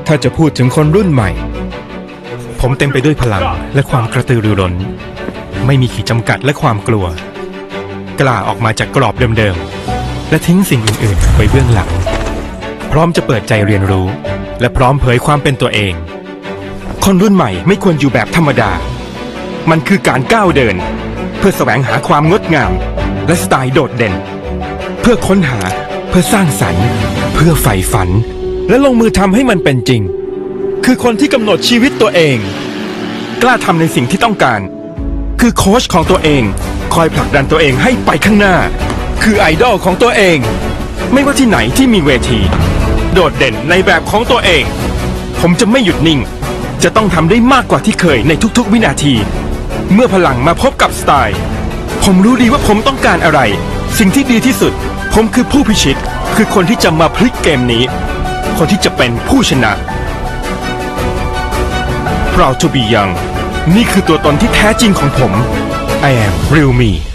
ถ้าจะพูดถึงคนรุ่นใหม่ผมเต็มไปด้วยพลังและความกระตือรือร้นไม่มีขีดจำกัดและความกลัวกล้าออกมาจากกรอบเดิมๆและทิ้งสิ่งอื่นๆไว้เบื้องหลังพร้อมจะเปิดใจเรียนรู้และพร้อมเผยความเป็นตัวเองคนรุ่นใหม่ไม่ควรอยู่แบบธรรมดามันคือการก้าวเดินเพื่อแสวงหาความงดงามและสไตล์โดดเด่นเพื่อค้นหาเพื่อสร้างสรรค์เพื่อใฝ่ฝันและลงมือทำให้มันเป็นจริงคือคนที่กำหนดชีวิตตัวเองกล้าทำในสิ่งที่ต้องการคือโค้ชของตัวเองคอยผลักดันตัวเองให้ไปข้างหน้าคือไอดอลของตัวเองไม่ว่าที่ไหนที่มีเวทีโดดเด่นในแบบของตัวเองผมจะไม่หยุดนิ่งจะต้องทำได้มากกว่าที่เคยในทุกๆวินาทีเมื่อพลังมาพบกับสไตล์ผมรู้ดีว่าผมต้องการอะไรสิ่งที่ดีที่สุดผมคือผู้พิชิตคือคนที่จะมาพลิกเกมนี้คนที่จะเป็นผู้ชนะ Proud to be young นี่คือตัวตนที่แท้จริงของผม I am real me